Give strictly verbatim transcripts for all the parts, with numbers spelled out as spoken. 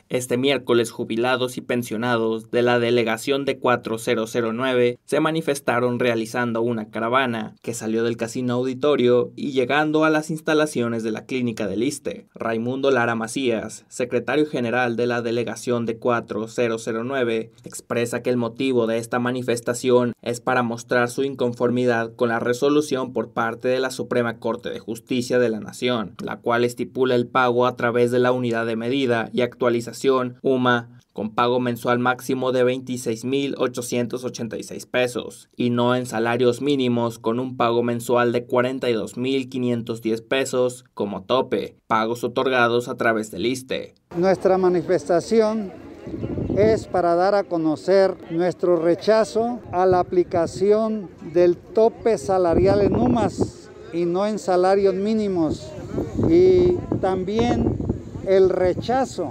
Este miércoles, jubilados y pensionados de la delegación de cuatro mil nueve se manifestaron realizando una caravana que salió del Casino Auditorio y llegando a las instalaciones de la Clínica del ISSSTE. Raimundo Lara Macías, secretario general de la delegación de cuatro mil nueve, expresa que el motivo de esta manifestación es para mostrar su inconformidad con la resolución por parte de la Suprema Corte de Justicia de la Nación, la cual estipula el pago a través de la unidad de medida y actualización U M A con pago mensual máximo de veintiséis mil ochocientos ochenta y seis pesos y no en salarios mínimos con un pago mensual de cuarenta y dos mil quinientos diez pesos como tope, pagos otorgados a través del ISSSTE. Nuestra manifestación es para dar a conocer nuestro rechazo a la aplicación del tope salarial en U M As y no en salarios mínimos, y también el rechazo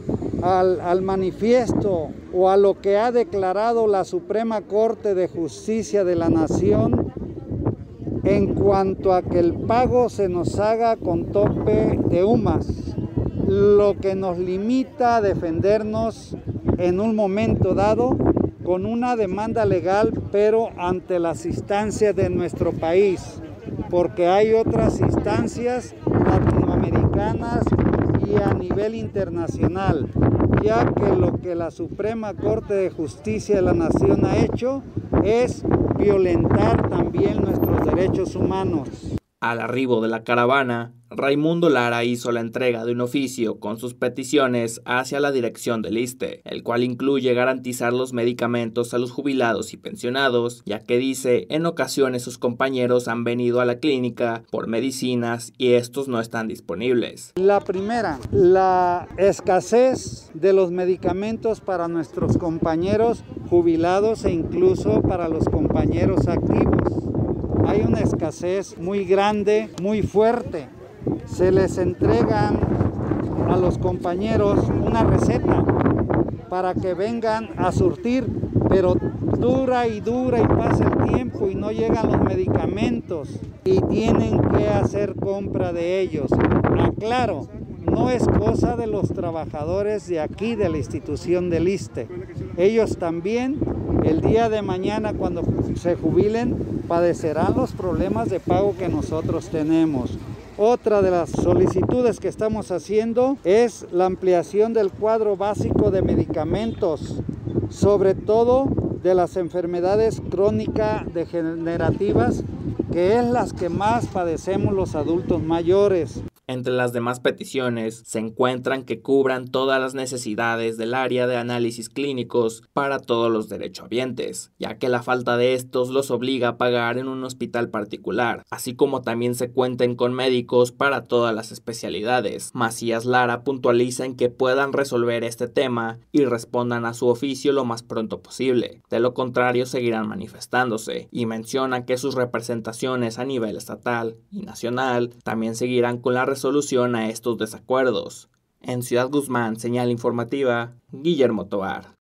Al, al manifiesto o a lo que ha declarado la Suprema Corte de Justicia de la Nación en cuanto a que el pago se nos haga con tope de U M As, lo que nos limita a defendernos en un momento dado con una demanda legal, pero ante las instancias de nuestro país, porque hay otras instancias latinoamericanas y a nivel internacional, ya que lo que la Suprema Corte de Justicia de la Nación ha hecho es violentar también nuestros derechos humanos. Al arribo de la caravana, Raimundo Lara hizo la entrega de un oficio con sus peticiones hacia la dirección del ISSSTE, el cual incluye garantizar los medicamentos a los jubilados y pensionados, ya que dice en ocasiones sus compañeros han venido a la clínica por medicinas y estos no están disponibles. La primera, la escasez de los medicamentos para nuestros compañeros jubilados e incluso para los compañeros activos. Hay una escasez muy grande, muy fuerte. Se les entregan a los compañeros una receta para que vengan a surtir, pero dura y dura y pasa el tiempo y no llegan los medicamentos y tienen que hacer compra de ellos. Aclaro, no es cosa de los trabajadores de aquí, de la institución del ISSSTE. Ellos también, el día de mañana, cuando se jubilen, padecerán los problemas de pago que nosotros tenemos. Otra de las solicitudes que estamos haciendo es la ampliación del cuadro básico de medicamentos, sobre todo de las enfermedades crónicas degenerativas, que es las que más padecemos los adultos mayores. Entre las demás peticiones se encuentran que cubran todas las necesidades del área de análisis clínicos para todos los derechohabientes, ya que la falta de estos los obliga a pagar en un hospital particular, así como también se cuenten con médicos para todas las especialidades. Macías Lara puntualiza en que puedan resolver este tema y respondan a su oficio lo más pronto posible, de lo contrario seguirán manifestándose, y menciona que sus representaciones a nivel estatal y nacional también seguirán con la resolución a estos desacuerdos. En Ciudad Guzmán, señal informativa, Guillermo Tovar.